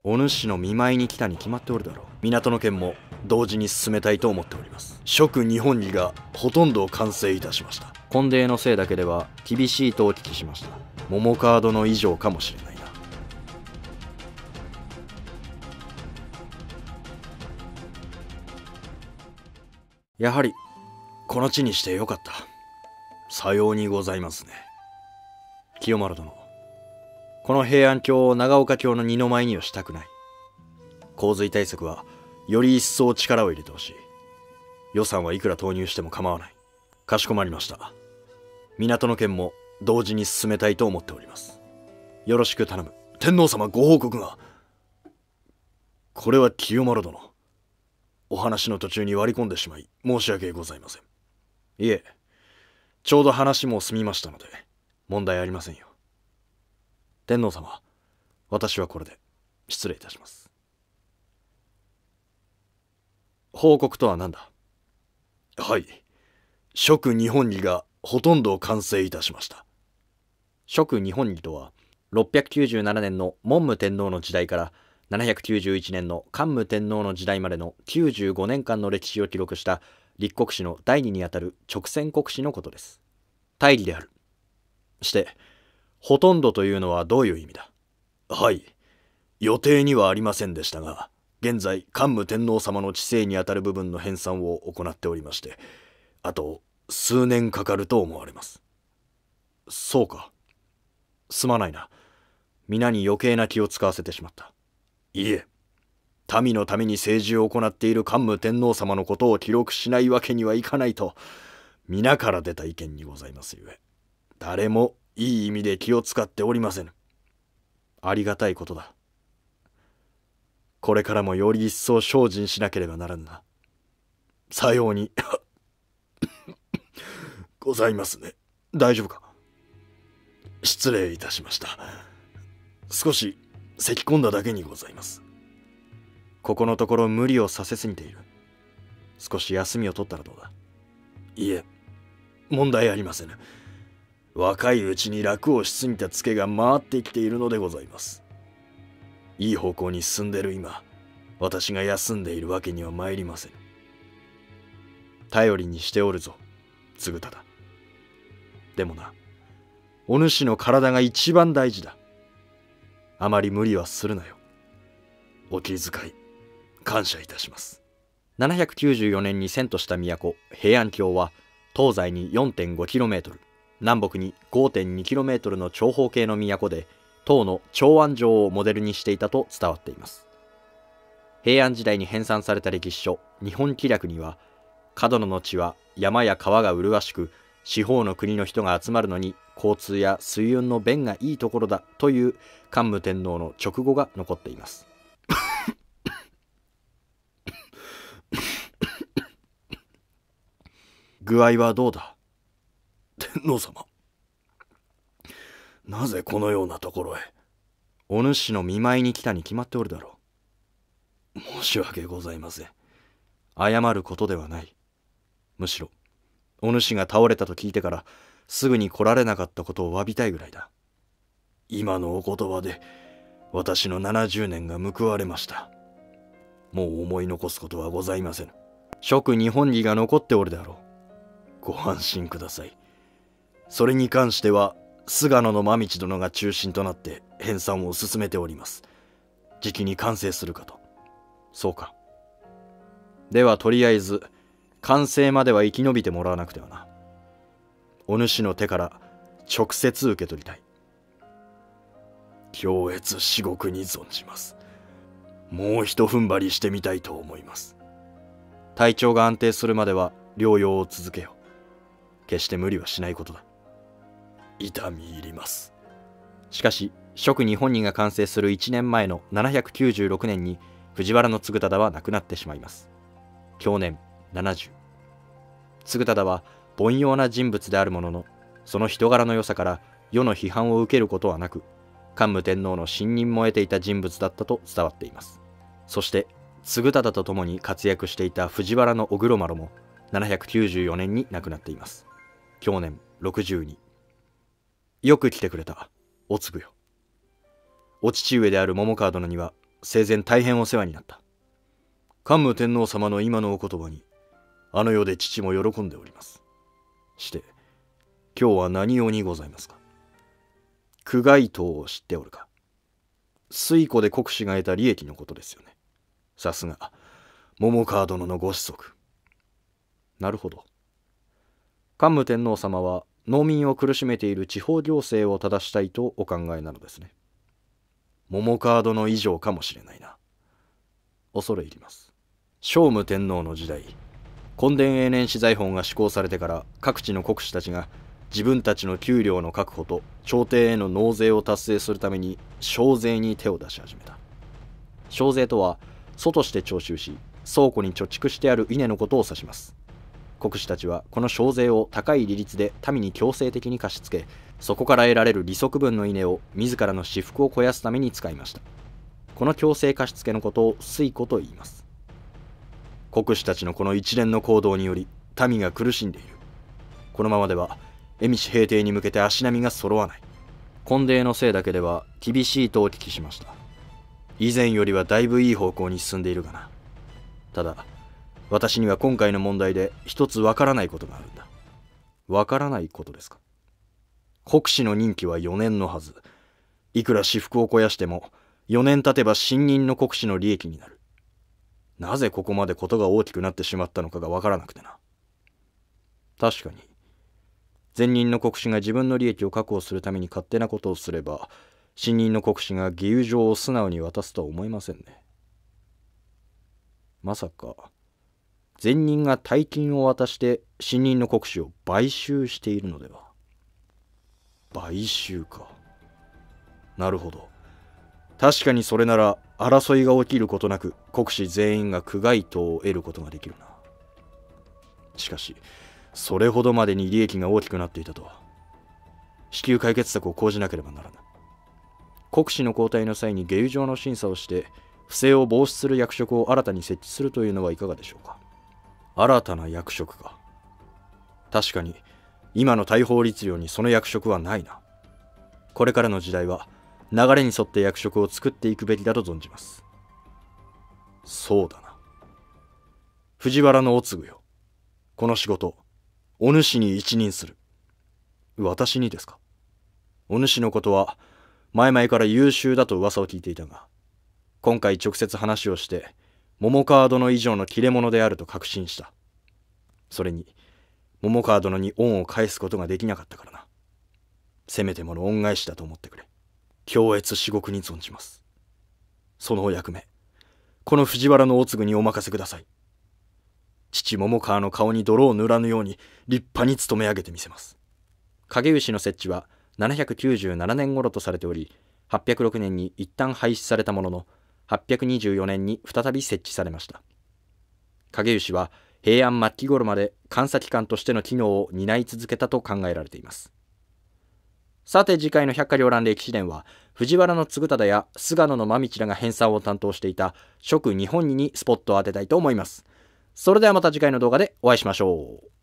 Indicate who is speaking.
Speaker 1: お主の見舞いに来たに決まっておるだろう。港の件も同時に進めたいと思っております。諸日本儀がほとんど完成いたしました。婚礼のせいだけでは厳しいとお聞きしました。桃川殿以上かもしれないな。やはりこの地にしてよかった。さようにございますね。清丸殿、この平安京を長岡京の二の舞にはしたくない。洪水対策はより一層力を入れてほしい。予算はいくら投入しても構わない。かしこまりました。港の件も同時に進めたいと思っております。よろしく頼む。天皇様ご報告が。これは清丸殿、お話の途中に割り込んでしまい申し訳ございません。いえ、ちょうど話も済みましたので問題ありませんよ。天皇様、私はこれで失礼いたします。報告とは何だ。はい、諸日本儀がほとんど完成いたしました。諸日本儀とは697年の文武天皇の時代から791年の桓武天皇の時代までの95年間の歴史を記録した立国史の第二にあたる勅撰国史のことです。大義である。して、ほとんどというのはどういう意味だ。はい、予定にはありませんでしたが、現在桓武天皇様の治世にあたる部分の編纂を行っておりまして、あと数年かかると思われます。そうか。すまないな。皆に余計な気を使わせてしまった。いえ、民のために政治を行っている桓武天皇様のことを記録しないわけにはいかないと、皆から出た意見にございますゆえ、誰もいい意味で気を使っておりませぬ。ありがたいことだ。これからもより一層精進しなければならんな。さようにございますね。大丈夫か。失礼いたしました。少し咳き込んだだけにございます。ここのところ無理をさせすぎている。少し休みを取ったらどうだ。いえ、問題ありませぬ。若いうちに楽をしすぎたツケが回ってきているのでございます。いい方向に進んでる今、私が休んでいるわけには参りません。頼りにしておるぞ、継忠。でもな、お主の体が一番大事だ。あまり無理はするなよ。お気遣い、感謝いたします。794年に遷都した都、平安京は、東西に 4.5km、南北に 5.2km の長方形の都で、唐の長安城をモデルにしていたと伝わっています。平安時代に編纂された歴史書、日本紀略には、角野の地は山や川が麗しく、四方の国の人が集まるのに交通や水運の便がいいところだという桓武天皇の勅語が残っています。具合はどうだ。天皇様、なぜこのようなところへ。お主の見舞いに来たに決まっておるだろう。申し訳ございません。謝ることではない。むしろお主が倒れたと聞いてからすぐに来られなかったことを詫びたいぐらいだ。今のお言葉で私の70年が報われました。もう思い残すことはございません。諸日本儀が残っておるであろう。ご安心ください。それに関しては菅野の真道殿が中心となって編纂を進めております。じきに完成するかと。そうか。ではとりあえず完成までは生き延びてもらわなくてはな。お主の手から直接受け取りたい。恐悦至極に存じます。もう一踏ん張りしてみたいと思います。体調が安定するまでは療養を続けよう。決して無理はしないことだ。痛み入ります。しかし諸日本儀が完成する1年前の796年に藤原継忠は亡くなってしまいます。享年70。継忠は凡庸な人物であるものの、その人柄の良さから世の批判を受けることはなく、桓武天皇の信任も得ていた人物だったと伝わっています。そして継忠と共に活躍していた藤原小黒麻呂も794年に亡くなっています。享年62。よく来てくれた、おつぶよ。お父上である桃川殿には生前大変お世話になった。桓武天皇様の今のお言葉に、あの世で父も喜んでおります。して、今日は何用にございますか。苦害等を知っておるか。水庫で国司が得た利益のことですよね。さすが、桃川殿のご子息。なるほど。桓武天皇様は農民を苦しめている地方行政を正したいとお考えなのですね。桃川殿以上かもしれないな。恐れ入ります。聖武天皇の時代、墾田永年私財法が施行されてから各地の国司たちが自分たちの給料の確保と朝廷への納税を達成するために商税に手を出し始めた。商税とは租として徴収し倉庫に貯蓄してある稲のことを指します。国司たちはこの商税を高い利率で民に強制的に貸し付け、そこから得られる利息分の稲を自らの私腹を肥やすために使いました。この強制貸し付けのことを水庫と言います。国司たちのこの一連の行動により民が苦しんでいる。このままでは蝦夷平定に向けて足並みが揃わない。墾田のせいだけでは厳しいとお聞きしました。以前よりはだいぶいい方向に進んでいるがな。ただ私には今回の問題で一つわからないことがあるんだ。わからないことですか。国司の任期は4年のはず。いくら私腹を肥やしても4年経てば新任の国司の利益になる。なぜここまでことが大きくなってしまったのかがわからなくてな。確かに前任の国司が自分の利益を確保するために勝手なことをすれば、新任の国司が義勇状を素直に渡すとは思いませんね。まさか前任が大金を渡して新任の国司を買収しているのでは。買収か。なるほど。確かにそれなら争いが起きることなく国司全員が苦害等を得ることができるな。しかしそれほどまでに利益が大きくなっていたとは。至急解決策を講じなければならぬ。国司の交代の際に下諭状の審査をして不正を防止する役職を新たに設置するというのはいかがでしょうか。新たな役職か。確かに今の大法律令にその役職はないな。これからの時代は流れに沿って役職を作っていくべきだと存じます。そうだな。藤原のお告よ。この仕事お主に一任する。私にですか。お主のことは前々から優秀だと噂を聞いていたが、今回直接話をして桃川殿以上の切れ者であると確信した。それに桃川殿に恩を返すことができなかったからな。せめてもの恩返しだと思ってくれ。恐悦至極に存じます。そのお役目、この藤原のお告にお任せください。父桃川の顔に泥を塗らぬように立派に務め上げてみせます。影牛の設置は797年頃とされており、806年に一旦廃止されたものの、824年に再び設置されました。影牛は平安末期頃まで監査機関としての機能を担い続けたと考えられています。さて次回の百花繚乱歴史伝は、藤原の嗣忠や菅野の真道らが編纂を担当していた蜀日本にスポットを当てたいと思います。それではまた次回の動画でお会いしましょう。